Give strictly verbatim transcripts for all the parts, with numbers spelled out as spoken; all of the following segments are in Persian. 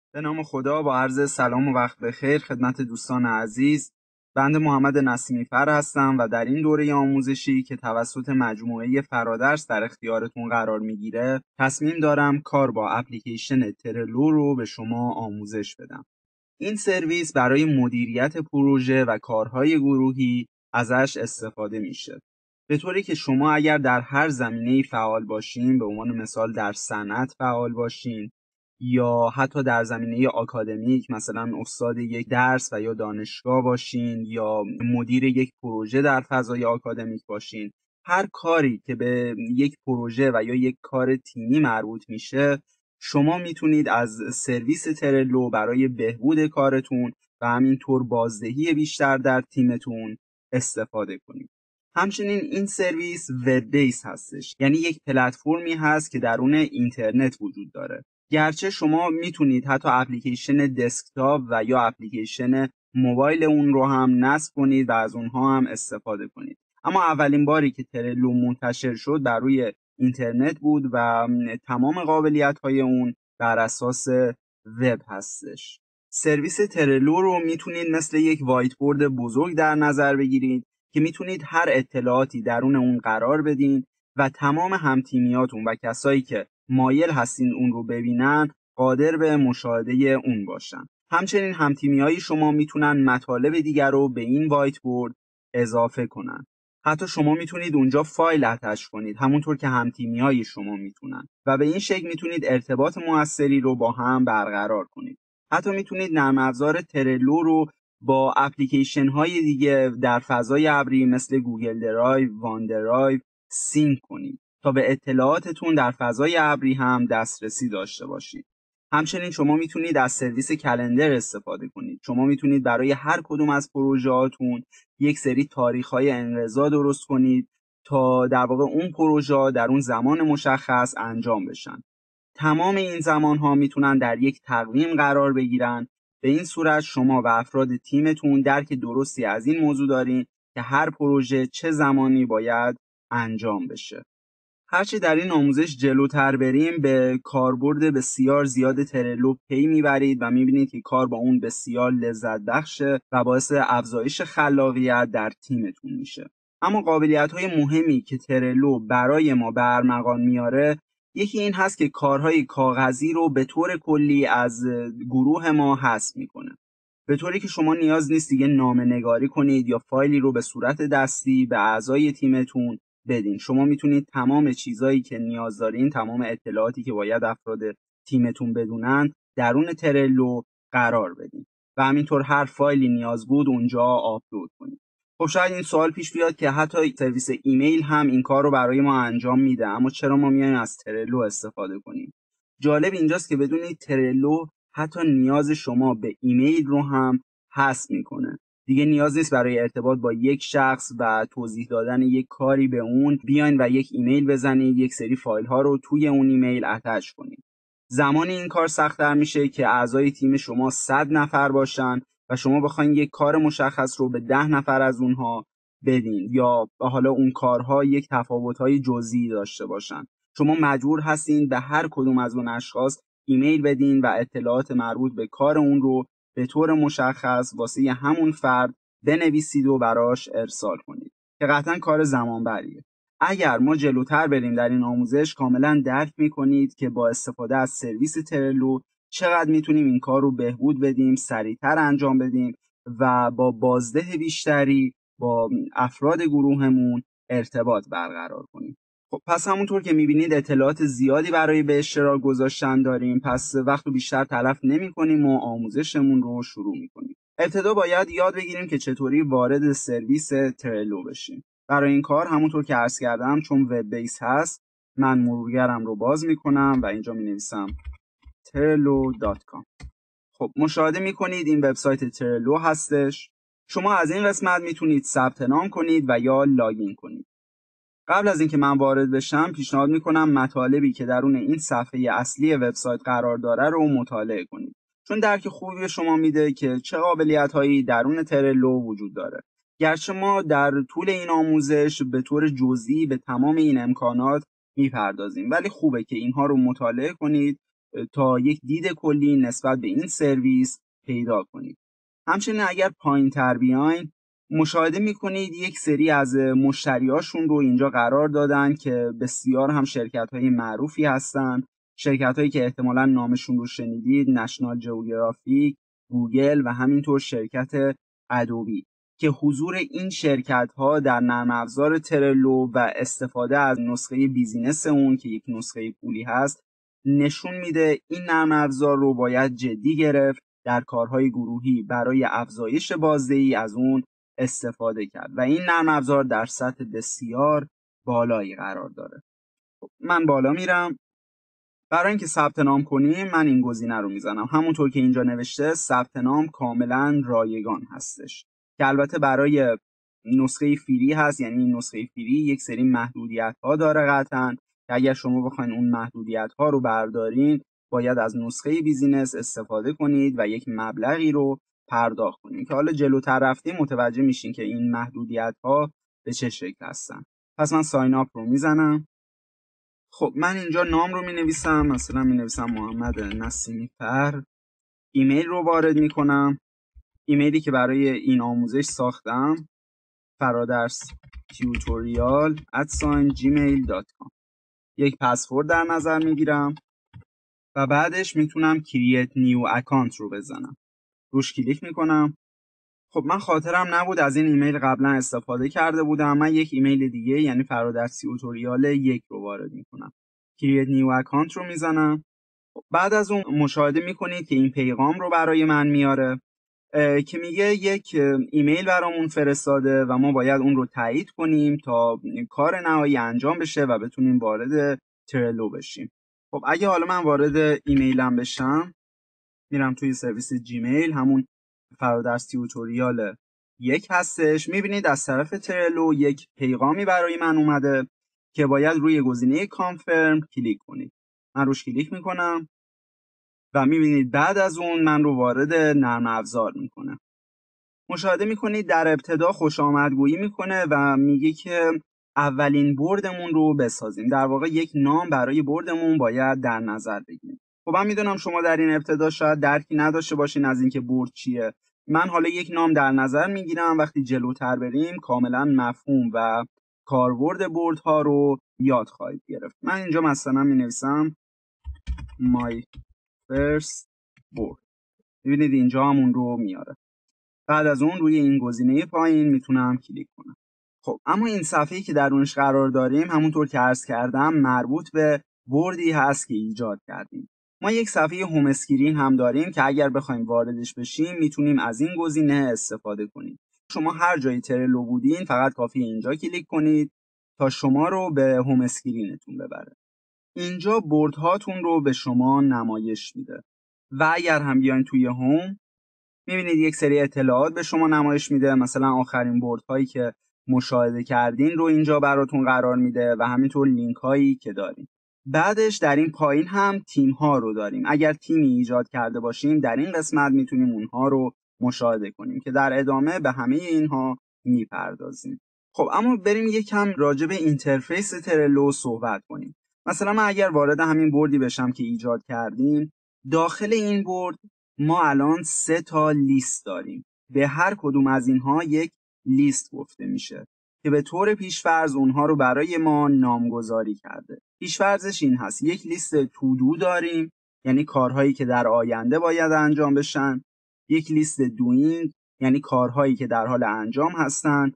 به نام خدا، با عرض سلام و وقت بخیر خدمت دوستان عزیز. بنده محمد نسیمی فر هستم و در این دوره آموزشی که توسط مجموعه فرادرس در اختیارتون قرار میگیره تصمیم دارم کار با اپلیکیشن ترلو رو به شما آموزش بدم. این سرویس برای مدیریت پروژه و کارهای گروهی ازش استفاده میشه، به طوری که شما اگر در هر زمینه‌ای فعال باشین، به عنوان مثال در صنعت فعال باشین یا حتی در زمینه آکادمیک، مثلا استاد یک درس و یا دانشگاه باشین یا مدیر یک پروژه در فضای آکادمیک باشین، هر کاری که به یک پروژه و یا یک کار تیمی مربوط میشه، شما میتونید از سرویس ترلو برای بهبود کارتون و همینطور بازدهی بیشتر در تیمتون استفاده کنید. همچنین این سرویس وب بیس هستش، یعنی یک پلتفرمی هست که درون اینترنت وجود داره. گرچه شما میتونید حتی اپلیکیشن دسکتاپ و یا اپلیکیشن موبایل اون رو هم نصب کنید و از اونها هم استفاده کنید. اما اولین باری که ترلو منتشر شد بر روی اینترنت بود و تمام قابلیت‌های اون بر اساس وب هستش. سرویس ترلو رو میتونید مثل یک وایت بورد بزرگ در نظر بگیرید که میتونید هر اطلاعاتی درون اون قرار بدین و تمام همتیمیاتون و کسایی که مایل هستین اون رو ببینن قادر به مشاهده اون باشن. همچنین همتیمیای شما میتونن مطالب دیگر رو به این وایت بورد اضافه کنن. حتی شما میتونید اونجا فایل اتش کنید، همونطور که همتیمیای شما میتونن، و به این شکل میتونید ارتباط موثری رو با هم برقرار کنید. حتی میتونید نرم افزار ترلو رو با اپلیکیشن های دیگه در فضای ابری مثل گوگل درایو، وان درایو سینک کنید تا به اطلاعاتتون در فضای ابری هم دسترسی داشته باشید. همچنین شما میتونید از سرویس کلندر استفاده کنید. شما میتونید برای هر کدوم از پروژه‌هاتون یک سری تاریخ‌های انقضا درست کنید تا در واقع اون پروژه در اون زمان مشخص انجام بشن. تمام این زمان‌ها میتونن در یک تقویم قرار بگیرن. به این صورت شما و افراد تیمتون درک درستی از این موضوع دارین که هر پروژه چه زمانی باید انجام بشه. هرچی در این آموزش جلوتر بریم به کاربرد بسیار زیاد ترلو پی میبرید و میبینید که کار با اون بسیار لذت بخشه و باعث افزایش خلاقیت در تیمتون میشه. اما قابلیت‌های مهمی که ترلو برای ما به ارمغان میاره، یکی این هست که کارهای کاغذی رو به طور کلی از گروه ما حذف میکنه، به طوری که شما نیاز نیست دیگه نامه‌نگاری کنید یا فایلی رو به صورت دستی به اعضای تیمتون بدین. شما میتونید تمام چیزایی که نیاز دارین، تمام اطلاعاتی که باید افراد تیمتون بدونن، درون ترلو قرار بدین و همینطور هر فایلی نیاز بود اونجا آپلود کنید. خب شاید این سوال پیش بیاد که حتی سرویس ایمیل هم این کار رو برای ما انجام میده، اما چرا ما میایم از ترلو استفاده کنیم؟ جالب اینجاست که بدونید ترلو حتی نیاز شما به ایمیل رو هم حذف میکنه. دیگه نیاز نیست برای ارتباط با یک شخص و توضیح دادن یک کاری به اون بیاین و یک ایمیل بزنید، یک سری فایل ها رو توی اون ایمیل اتچ کنید. زمانی این کار سخت‌تر میشه که اعضای تیم شما صد نفر باشن و شما بخواید یک کار مشخص رو به ده نفر از اونها بدین یا حالا اون کارها یک تفاوت‌های جزئی داشته باشن. شما مجبور هستین به هر کدوم از اون اشخاص ایمیل بدین و اطلاعات مربوط به کار اون رو به طور مشخص واسه همون فرد بنویسید و براش ارسال کنید که قطعا کار زمان بریه. اگر ما جلوتر بریم در این آموزش، کاملا درک میکنید که با استفاده از سرویس ترلو چقدر میتونیم این کار رو بهبود بدیم، سریعتر انجام بدیم و با بازده بیشتری با افراد گروهمون ارتباط برقرار کنیم. خب پس همونطور که میبینید اطلاعات زیادی برای به اشتراک گذاشتن داریم، پس وقت رو بیشتر تلف نمی کنیم و آموزشمون رو شروع میکنیم. ابتدا باید یاد بگیریم که چطوری وارد سرویس ترلو بشیم. برای این کار همونطور که عرض کردم، چون وب بیس هست، من مرورگرم رو باز میکنم و اینجا می نویسم ترلو دات کام. خب مشاهده میکنید این وبسایت ترلو هستش. شما از این قسمت میتونید ثبت نام کنید و یا لاگین کنید. قبل از اینکه من وارد بشم، پیشنهاد میکنم مطالبی که درون این صفحه اصلی وبسایت قرار داره رو مطالعه کنید، چون درک خوبی به شما میده که چه قابلیت‌هایی درون ترلو وجود داره. گرچه ما در طول این آموزش به طور جزئی به تمام این امکانات میپردازیم، ولی خوبه که اینها رو مطالعه کنید تا یک دید کلی نسبت به این سرویس پیدا کنید. همچنین اگر پایین تر بیاین مشاهده میکنید یک سری از مشتریاشون رو اینجا قرار دادن که بسیار هم شرکت های معروفی هستن، شرکت هایی که احتمالاً نامشون رو شنیدید: نشنال جئوگرافیک، گوگل و همینطور شرکت ادوبی، که حضور این شرکت ها در نرم افزار ترلو و استفاده از نسخه بیزینس اون که یک نسخه پولی هست نشون میده این نرم افزار رو باید جدی گرفت، در کارهای گروهی برای افزایش بازدهی از اون استفاده کرد و این نرم افزار در سطح بسیار بالایی قرار داره. من بالا میرم. برای اینکه ثبت نام کنیم من این گزینه رو میزنم. همونطور که اینجا نوشته ثبت نام کاملا رایگان هستش، که البته برای نسخه فری هست. یعنی این نسخه فری یک سری محدودیت ها داره قطعا، که اگر شما بخواین اون محدودیت ها رو بردارین باید از نسخه بیزینس استفاده کنید و یک مبلغی رو پرداخت کنید، که حالا جلوتر رفتیم متوجه میشین که این محدودیت ها به چه شکل هستن. پس من ساین اپ رو میزنم. خب من اینجا نام رو می نویسم، مثلا می نویسم محمد نسیمی فر. ایمیل رو وارد می کنم، ایمیلی که برای این آموزش ساختم: فرادرس تیوتوریال ات جیمیل دات کام. یک پسورد در نظر می گیرم و بعدش میتونم کرییت نیو اکانت رو بزنم. روش کلیک می کنم. خب من خاطرم نبود از این ایمیل قبلا استفاده کرده بودم. من یک ایمیل دیگه یعنی فرادرس تیوتوریال یک رو وارد می کنم. کرییت نیو اکانت رو میزنم. بعد از اون مشاهده میکنید که این پیغام رو برای من میاره که میگه یک ایمیل برامون فرستاده و ما باید اون رو تایید کنیم تا کار نهایی انجام بشه و بتونیم وارد ترلو بشیم. خب اگه حالا من وارد ایمیلم بشم، میرم توی سرویس جیمیل، همون فرادرس تیوتوریال یک هستش. میبینید از طرف ترلو یک پیغامی برای من اومده که باید روی گزینه کانفرم کلیک کنید. من روش کلیک میکنم و میبینید بعد از اون من رو وارد نرم افزار میکنه. مشاهده میکنید در ابتدا خوش آمدگویی میکنه و میگه که اولین بردمون رو بسازیم. در واقع یک نام برای بردمون باید در نظر بگیریم. خب من میدونم شما در این ابتدا شاید درکی نداشته باشین از اینکه برد چیه. من حالا یک نام در نظر میگیرم، وقتی جلوتر بریم کاملا مفهوم و کاربرد بردها رو یاد خواهید گرفت. من اینجا مثلا مینویسم my first board. میبینید اینجا همون رو میاره. بعد از اون روی این گزینه پایین میتونم کلیک کنم. خب اما این صفحه‌ای که درونش قرار داریم همونطور که عرض کردم مربوط به بردی هست که ایجاد کردیم. ما یک صفحه هوم اسکرین هم داریم که اگر بخوایم واردش بشیم میتونیم از این گزینه استفاده کنیم. شما هر جای ترلو بودین فقط کافیه اینجا کلیک کنید تا شما رو به هوم اسکرینتون ببره. اینجا بردهاتون رو به شما نمایش میده و اگر هم بیاین توی هوم میبینید یک سری اطلاعات به شما نمایش میده. مثلا آخرین بردهایی که مشاهده کردین رو اینجا براتون قرار میده و همینطور لینک هایی که داریم. بعدش در این پایین هم تیم ها رو داریم. اگر تیمی ایجاد کرده باشیم در این قسمت میتونیم اونها رو مشاهده کنیم که در ادامه به همه اینها میپردازیم. خب اما بریم یکم راجع به اینترفیس ترلو صحبت کنیم. مثلا من اگر وارد همین بردی بشم که ایجاد کردیم، داخل این برد ما الان سه تا لیست داریم. به هر کدوم از اینها یک لیست گفته میشه که به طور پیشفرض اونها رو برای ما نامگذاری کرده. پیشفرضش این هست: یک لیست تودو داریم، یعنی کارهایی که در آینده باید انجام بشن. یک لیست دوینگ، یعنی کارهایی که در حال انجام هستن.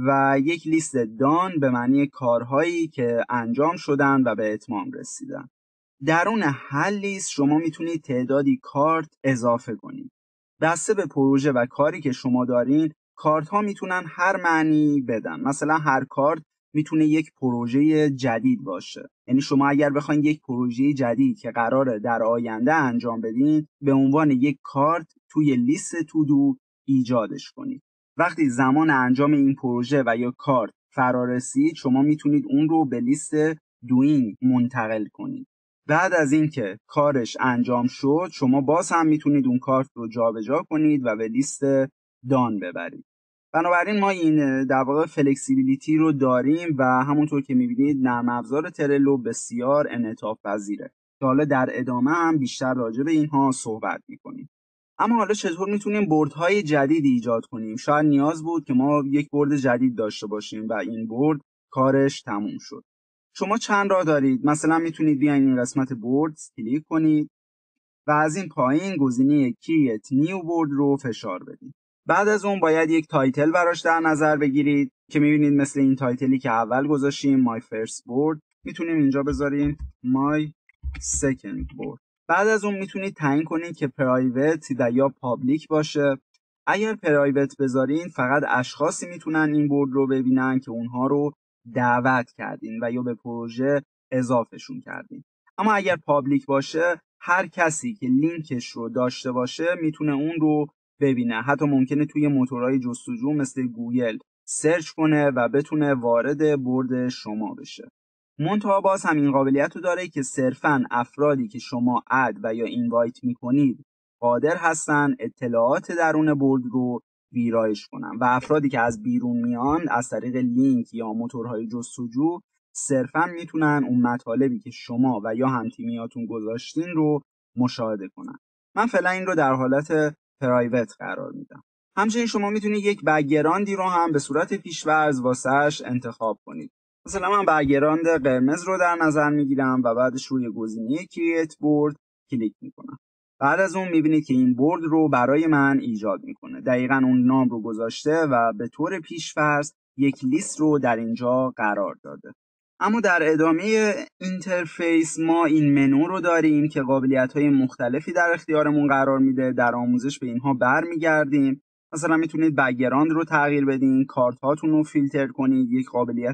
و یک لیست دان به معنی کارهایی که انجام شدن و به اتمام رسیدن. درون هر لیست شما میتونید تعدادی کارت اضافه کنید. بسته به پروژه و کاری که شما دارین، کارت ها میتونن هر معنی بدن. مثلا هر کارت میتونه یک پروژه جدید باشه. یعنی شما اگر بخواید یک پروژه جدید که قراره در آینده انجام بدین، به عنوان یک کارت توی لیست تودو ایجادش کنید. وقتی زمان انجام این پروژه و یا کارت فرا رسید، شما میتونید اون رو به لیست دوینگ منتقل کنید. بعد از اینکه کارش انجام شد، شما باز هم میتونید اون کارت رو جابجا کنید و به لیست دان ببرید. بنابراین ما این در واقع فلکسیبیلیتی رو داریم و همونطور که میبینید نرم افزار ترلو بسیار انعطاف پذیره. که حالا در ادامه هم بیشتر راجع به اینها صحبت میکنیم. اما حالا چطور میتونیم بردهای جدید ایجاد کنیم؟ شاید نیاز بود که ما یک برد جدید داشته باشیم و این برد کارش تموم شد. شما چند راه دارید. مثلا میتونید بیاین این قسمت برد کلیک کنید و از این پایین گزینه Create New Board رو فشار بدید. بعد از اون باید یک تایتل براش در نظر بگیرید که میبینید مثل این تایتلی که اول گذاشتیم My First Board، میتونیم اینجا بذاریم My Second Board. بعد از اون میتونید تعیین کنید که پرایوت و یا پابلیک باشه. اگر پرایوت بذارین فقط اشخاصی میتونن این بورد رو ببینن که اونها رو دعوت کردین و یا به پروژه اضافهشون کردین. اما اگر پابلیک باشه هر کسی که لینکش رو داشته باشه میتونه اون رو ببینه. حتی ممکنه توی موتورهای جستجو مثل گوگل سرچ کنه و بتونه وارد برد شما بشه. منتها باز هم این قابلیت رو داره که صرفاً افرادی که شما اد و یا اینوایت میکنید قادر هستن اطلاعات درون برد رو ویرایش کنن و افرادی که از بیرون میان از طریق لینک یا موتورهای جستجو صرفاً میتونن اون مطالبی که شما و یا هم‌تیمیاتون گذاشتین رو مشاهده کنن. من فعلا این رو در حالت پرایوت قرار میدم. همچنین شما میتونید یک بک‌گراندی رو هم به صورت پیش‌فرض واسش انتخاب کنید. مثلا من بک‌گراند قرمز رو در نظر میگیرم و بعدش روی گزینه Create Board کلیک میکنم. بعد از اون میبینید که این برد رو برای من ایجاد میکنه. دقیقاً اون نام رو گذاشته و به طور پیش‌فرض یک لیست رو در اینجا قرار داده. اما در ادامه اینترفیس ما این منو رو داریم که قابلیت‌های مختلفی در اختیارمون قرار میده. در آموزش به اینها برمیگردیم. مثلا میتونید بک‌گراند رو تغییر بدین، کارت هاتون رو فیلتر کنید، یک قابلیت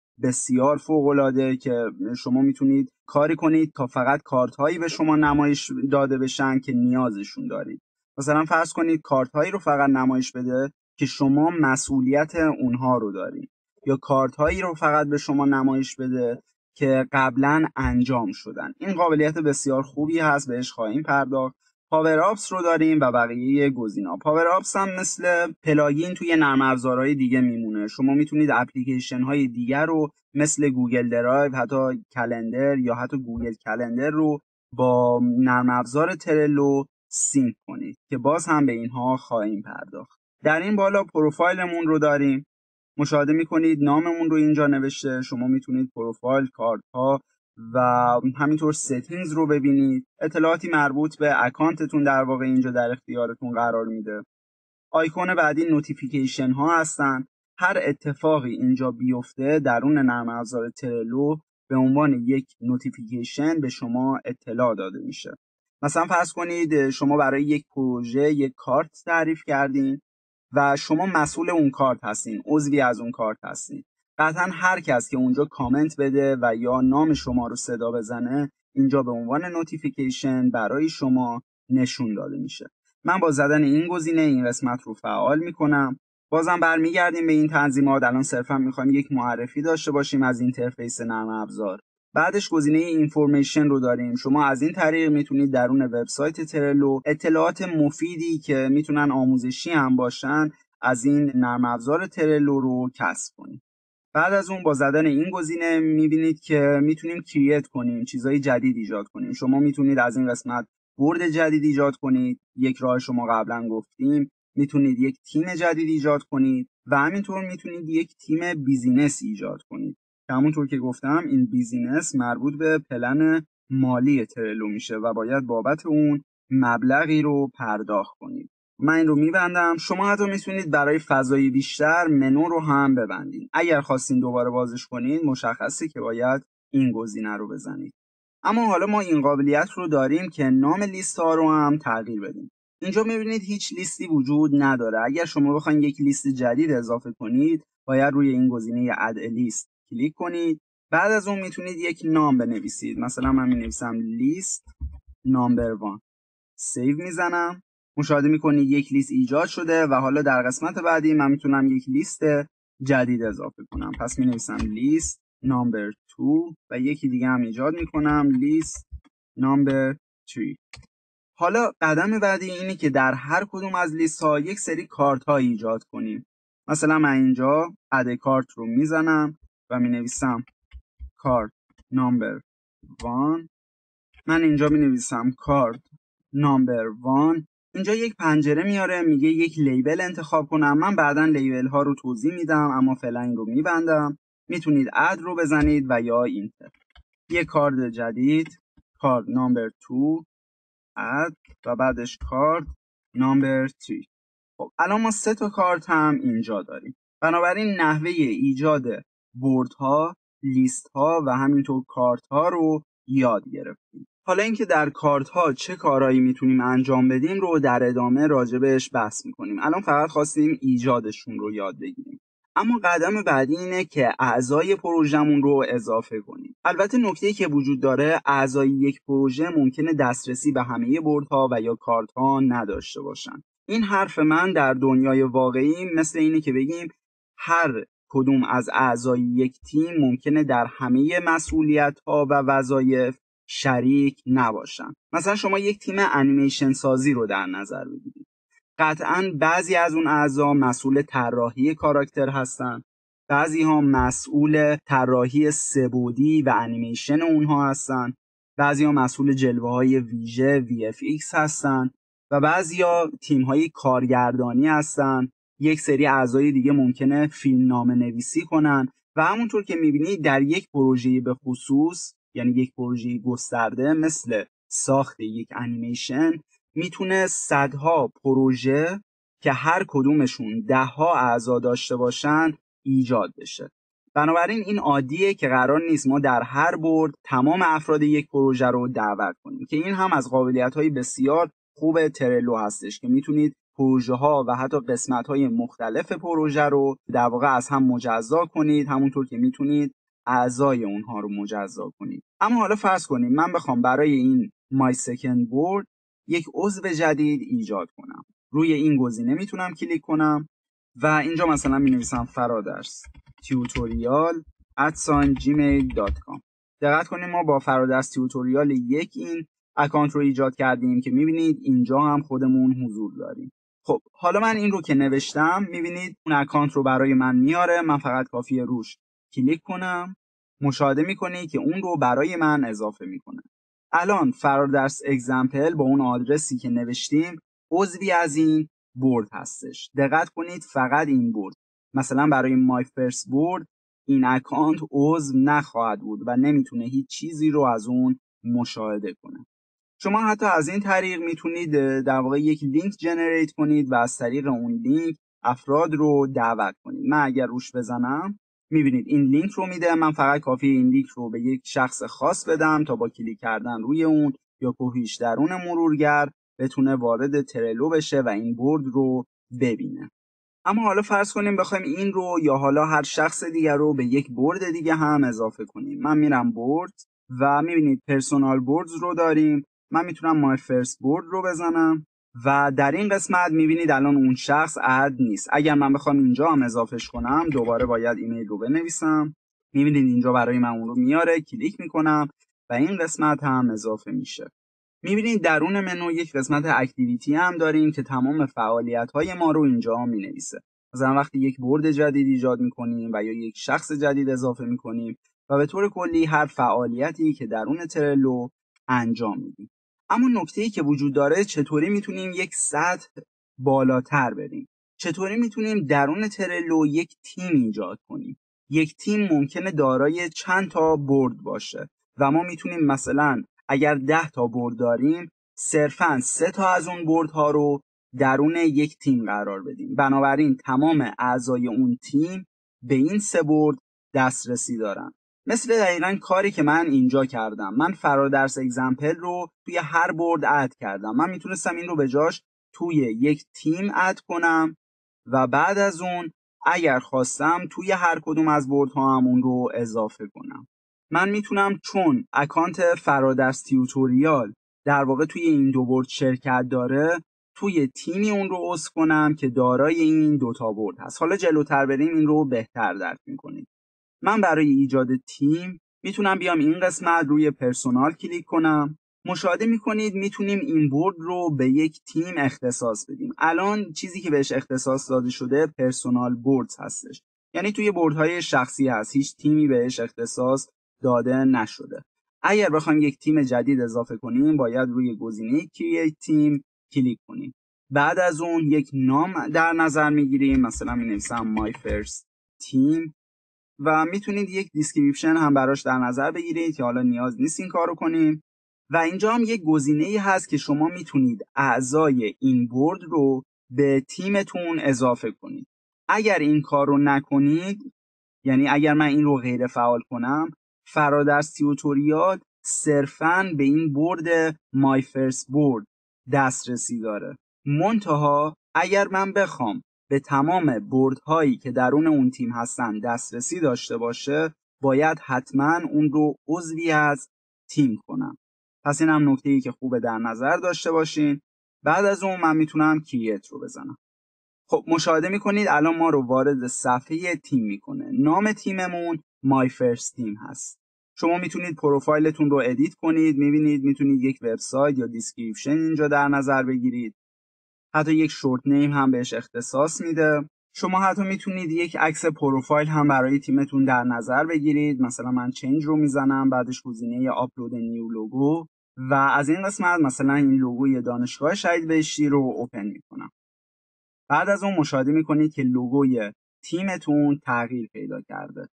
بسیار فوق‌العاده که شما میتونید کاری کنید تا فقط کارت هایی به شما نمایش داده بشن که نیازشون دارید. مثلا فرض کنید کارت هایی رو فقط نمایش بده که شما مسئولیت اونها رو دارید، یا کارت هایی رو فقط به شما نمایش بده که قبلا انجام شدن. این قابلیت بسیار خوبی هست، بهش خواهیم پرداخت. پاور آپس رو داریم و بقیه گزینا. پاور آپس هم مثل پلاگین توی نرم افزارهای دیگه میمونه. شما میتونید اپلیکیشن های دیگر رو مثل گوگل درایو، حتی کلندر یا حتی گوگل کلندر رو با نرم افزار ترلو سینک کنید که باز هم به اینها خواهیم پرداخت. در این بالا پروفایلمون رو داریم. مشاهده میکنید ناممون رو اینجا نوشته. شما میتونید پروفایل، کارت ها و همینطور ستینگز رو ببینید. اطلاعاتی مربوط به اکانتتون در واقع اینجا در اختیارتون قرار میده. آیکون بعدی نوتیفیکیشن ها هستن. هر اتفاقی اینجا بیفته درون نرم افزار ترلو به عنوان یک نوتیفیکیشن به شما اطلاع داده میشه. مثلا فرض کنید شما برای یک پروژه یک کارت تعریف کردین و شما مسئول اون کارت هستین، عضوی از اون کارت هستین. قطعا هر کس که اونجا کامنت بده و یا نام شما رو صدا بزنه اینجا به عنوان نوتیفیکیشن برای شما نشون داده میشه. من با زدن این گزینه این قسمت رو فعال میکنم. بازم برمیگردیم به این تنظیمات. الان صرفا میخوایم یک معرفی داشته باشیم از اینترفیس نرم افزار. بعدش گزینه اینفورمیشن رو داریم. شما از این طریق میتونید درون وبسایت ترلو اطلاعات مفیدی که میتونن آموزشی هم باشن از این نرم افزار ترلو رو کسب کنید. بعد از اون با زدن این گزینه میبینید که میتونیم کرییت کنیم، چیزای جدید ایجاد کنیم. شما میتونید از این قسمت برد جدید ایجاد کنید. یک راه شما قبلا گفتیم میتونید یک تیم جدید ایجاد کنید و همینطور میتونید یک تیم بیزینس ایجاد کنید. همونطور که گفتم این بیزینس مربوط به پلن مالی ترلو میشه و باید بابت اون مبلغی رو پرداخت کنید. من این رو میبندم. شما حتی میتونید برای فضای بیشتر منو رو هم ببندید. اگر خواستین دوباره بازش کنید مشخصه که باید این گزینه رو بزنید. اما حالا ما این قابلیت رو داریم که نام لیست ها رو هم تغییر بدیم. اینجا میبینید هیچ لیستی وجود نداره. اگر شما بخواید یک لیست جدید اضافه کنید باید روی این گزینه اد لیست کلیک کنید. بعد از اون میتونید یک نام بنویسید. مثلا من مینویسم لیست نامبر وان. سیو میزنم. مشاهده میکنید یک لیست ایجاد شده و حالا در قسمت بعدی من میتونم یک لیست جدید اضافه کنم. پس مینویسم لیست نامبر دو و یکی دیگه هم ایجاد میکنم لیست نامبر سه. حالا قدم بعدی اینه که در هر کدوم از لیست ها یک سری کارت ها ایجاد کنیم. مثلا من اینجا اد کارت رو میزنم و مینویسم کارت نامبر وان من اینجا می نویسم کارت نامبر وان. اینجا یک پنجره میاره میگه یک لیبل انتخاب کنم. من بعدا لیبل ها رو توضیح میدم اما فعلا این رو میبندم. میتونید اد رو بزنید و یا اینتر. یک کارت جدید، کارت نامبر دو، اد و بعدش کارت نامبر سه. خب الان ما سه تا کارت هم اینجا داریم. بنابراین نحوه ایجاد بورد ها، لیست ها و همینطور کارت ها رو یاد گرفتیم. حالا اینکه در کارت ها چه کارهایی میتونیم انجام بدیم رو در ادامه راجبش بحث میکنیم. الان فقط خواستیم ایجادشون رو یاد بگیریم. اما قدم بعدی اینه که اعضای پروژمون رو اضافه کنیم. البته نکته‌ای که وجود داره، اعضای یک پروژه ممکنه دسترسی به همه بوردها و یا کارت ها نداشته باشن. این حرف من در دنیای واقعی مثل اینه که بگیم هر کدوم از اعضای یک تیم ممکنه در همه مسئولیت‌ها و وظایف شریک نباشن. مثلا شما یک تیم انیمیشن سازی رو در نظر بگیرید. قطعاً بعضی از اون اعضا مسئول طراحی کاراکتر هستن، بعضی ها مسئول طراحی سه‌بعدی و انیمیشن اونها هستن، بعضی ها مسئول جلوه های ویژه وی اف ایکس هستن و بعضی ها تیم های کارگردانی هستن. یک سری اعضای دیگه ممکنه فیلم نامه نویسی کنن و همونطور که میبینید در یک پروژه به خصوص، یعنی یک پروژه گسترده مثل ساخت یک انیمیشن، میتونه صدها پروژه که هر کدومشون ده ها اعضا داشته باشن ایجاد بشه. بنابراین این عادیه که قرار نیست ما در هر بورد تمام افراد یک پروژه رو دعوت کنیم، که این هم از قابلیت‌های بسیار خوب ترلو هستش که میتونید پروژه ها و حتی قسمت های مختلف پروژه رو در واقع از هم مجزا کنید، همونطور که میتونید اعضای اونها رو مجزا کنید. اما حالا فرض کنیم من بخوام برای این My Second Board یک عضو جدید ایجاد کنم. روی این گزینه میتونم کلیک کنم و اینجا مثلا می نویسم فرادرس تیوتوریال ات جیمیل دات کام. دقت کنیم ما با فرادرس تیوتوریال یک این اکانت رو ایجاد کردیم که میبینید اینجا هم خودمون حضور داریم. خب حالا من این رو که نوشتم میبینید اون اکانت رو برای من میاره. من فقط کافیه روش کلیک کنم، مشاهده میکنید که اون رو برای من اضافه میکنه. الان فرادرس اگزمپل با اون آدرسی که نوشتیم عضوی از این بورد هستش. دقت کنید فقط این بورد. مثلا برای مای فرست بورد این اکانت عضو نخواهد بود و نمیتونه هیچ چیزی رو از اون مشاهده کنه. شما حتی از این طریق میتونید در واقع یک لینک جنریت کنید و از طریق اون لینک افراد رو دعوت کنید. من اگر روش بزنم میبینید این لینک رو میده. من فقط کافیه این لینک رو به یک شخص خاص بدم تا با کلیک کردن روی اون یا کوهیش درون مرورگر بتونه وارد ترلو بشه و این بورد رو ببینه. اما حالا فرض کنیم بخوایم این رو یا حالا هر شخص دیگر رو به یک بورد دیگه هم اضافه کنیم. من میرم بورد و میبینید پرسونال بوردز رو داریم. من میتونم مای فرست بورد رو بزنم و در این قسمت میبینید الان اون شخص اد نیست. اگر من بخوام اینجا هم اضافهش کنم دوباره باید ایمیل رو بنویسم. میبینید اینجا برای من اون رو میاره، کلیک میکنم و این قسمت هم اضافه میشه. میبینید درون منو یک قسمت اکتیویتی هم داریم که تمام فعالیت‌های ما رو اینجا می‌نویسه. مثلا وقتی یک بورد جدید ایجاد می‌کنیم و یا یک شخص جدید اضافه می‌کنیم و به طور کلی هر فعالیتی که درون ترلو انجام میدیم. اما نکته‌ای که وجود داره چطوری میتونیم یک سطح بالاتر بریم؟ چطوری میتونیم درون ترلو یک تیم ایجاد کنیم؟ یک تیم ممکنه دارای چند تا بورد باشه و ما میتونیم مثلا اگر ده تا بورد داریم صرفاً سه تا از اون بوردها رو درون یک تیم قرار بدیم. بنابراین تمام اعضای اون تیم به این سه بورد دسترسی دارن. مثل دقیقاً کاری که من اینجا کردم. من فرادرس اگزمپل رو توی هر بورد اد کردم. من میتونستم این رو به جاش توی یک تیم اد کنم و بعد از اون اگر خواستم توی هر کدوم از بوردها هم اون رو اضافه کنم. من میتونم چون اکانت فرادرس تیوتوریال در واقع توی این دو بورد شرکت داره توی تیمی اون رو عضو کنم که دارای این دوتا بورد هست. حالا جلوتر بریم این رو بهتر درک میکنید. من برای ایجاد تیم میتونم بیام این قسمت روی پرسونال کلیک کنم. مشاهده میکنید میتونیم این بورد رو به یک تیم اختصاص بدیم. الان چیزی که بهش اختصاص داده شده پرسونال بوردز هستش. یعنی توی بوردهای شخصی هست، هیچ تیمی بهش اختصاص داده نشده. اگر بخوایم یک تیم جدید اضافه کنیم باید روی گزینه Create Team کلیک کنیم. بعد از اون یک نام در نظر میگیریم، مثلا می‌نویسم My First Team و میتونید یک دیسکریپشن هم براش در نظر بگیرید که حالا نیاز نیست این کارو کنیم. و اینجا هم یک گزینه‌ای هست که شما میتونید اعضای این بورد رو به تیمتون اضافه کنید. اگر این کار رو نکنید، یعنی اگر من این رو غیر فعال کنم، فرادرس تیوتوریال صرفاً به این بورد My First Board دسترسی داره. منتها اگر من بخوام به تمام بوردهایی که درون اون تیم هستن دسترسی داشته باشه، باید حتما اون رو عضوی از تیم کنم. پس این هم نکته‌ای که خوبه در نظر داشته باشین. بعد از اون من میتونم کریت رو بزنم. خب مشاهده میکنید الان ما رو وارد صفحه تیم میکنه. نام تیممون My First Team هست. شما میتونید پروفایلتون رو ادیت کنید. میبینید میتونید یک وبسایت یا دیسکریپشن اینجا در نظر بگیرید. حتی یک شورت نیم هم بهش اختصاص میده. شما حتی میتونید یک عکس پروفایل هم برای تیمتون در نظر بگیرید. مثلا من چنج رو میزنم، بعدش گزینه آپلود نیو لوگو و از این قسمت مثلا این لوگوی دانشگاه شهید بهشتی رو اوپن میکنم. بعد از اون مشاهده میکنید که لوگوی تیمتون تغییر پیدا کرده.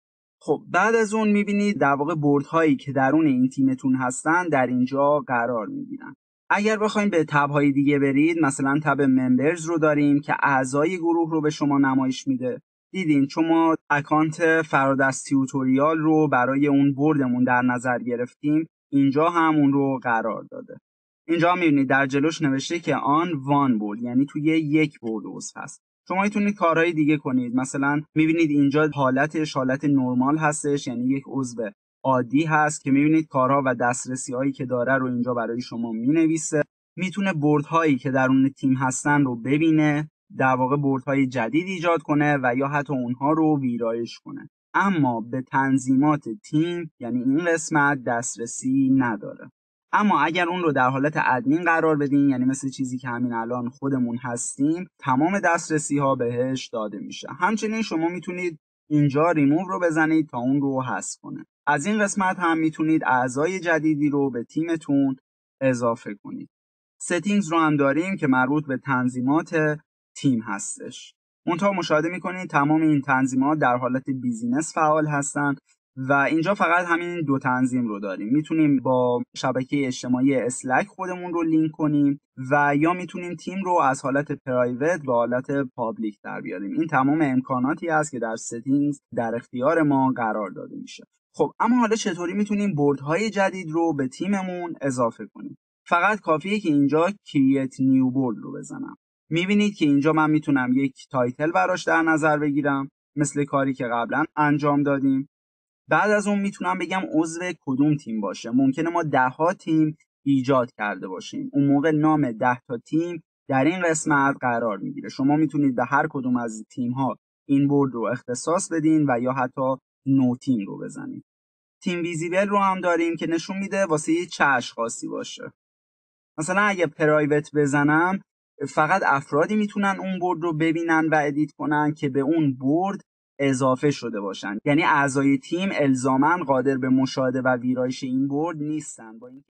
خب بعد از اون میبینید در واقع بوردهایی که درون این تیمتون هستن در اینجا قرار میگیرن. اگر بخوایم به تب‌های دیگه برید، مثلا تب ممبرز رو داریم که اعضای گروه رو به شما نمایش میده. دیدین شما اکانت فرادرس تیوتوریال رو برای اون بوردمون در نظر گرفتیم، اینجا هم اون رو قرار داده. اینجا میبینید در جلوش نوشته که آن وان بورد، یعنی توی یک بورد عضو هست. شما میتونید کارهای دیگه کنید. مثلا میبینید اینجا حالتش حالت نرمال هستش، یعنی یک عضو عادی هست که میبینید کارها و دسترسی هایی که داره رو اینجا برای شما مینویسه. میتونه بورد هایی که درون تیم هستن رو ببینه، در واقع بورد های جدید ایجاد کنه و یا حتی اونها رو ویرایش کنه. اما به تنظیمات تیم، یعنی این قسمت، دسترسی نداره. اما اگر اون رو در حالت ادمین قرار بدین، یعنی مثل چیزی که همین الان خودمون هستیم، تمام دسترسی ها بهش داده میشه. همچنین شما میتونید اینجا ریموو رو بزنید تا اون رو حذف کنه. از این قسمت هم میتونید اعضای جدیدی رو به تیمتون اضافه کنید. ستینگز رو هم داریم که مربوط به تنظیمات تیم هستش. منتها مشاهده میکنید تمام این تنظیمات در حالت بیزینس فعال هستن و اینجا فقط همین دو تنظیم رو داریم. میتونیم با شبکه اجتماعی اسلک خودمون رو لینک کنیم و یا میتونیم تیم رو از حالت پرایوت به حالت پابلیک در بیاریم. این تمام امکاناتی است که در ستینگز در اختیار ما قرار داده میشه. خب اما حالا چطوری میتونیم بوردهای جدید رو به تیممون اضافه کنیم؟ فقط کافیه که اینجا Create New Board رو بزنم. میبینید که اینجا من میتونم یک تایتل براش در نظر بگیرم، مثل کاری که قبلا انجام دادیم. بعد از اون میتونم بگم عضو کدوم تیم باشه. ممکنه ما ده ها تیم ایجاد کرده باشیم. اون موقع نام ده تا تیم در این قسمت قرار میگیره. شما میتونید به هر کدوم از تیم ها این بورد رو اختصاص بدین و یا حتی نو تیم رو بزنید. تیم ویزیبل رو هم داریم که نشون میده واسه چه اشخاصی باشه. مثلا اگه پرایوت بزنم، فقط افرادی میتونن اون بورد رو ببینن و ادیت کنن که به اون بورد اضافه شده باشن. یعنی اعضای تیم الزاماً قادر به مشاهده و ویرایش این بورد نیستن. با این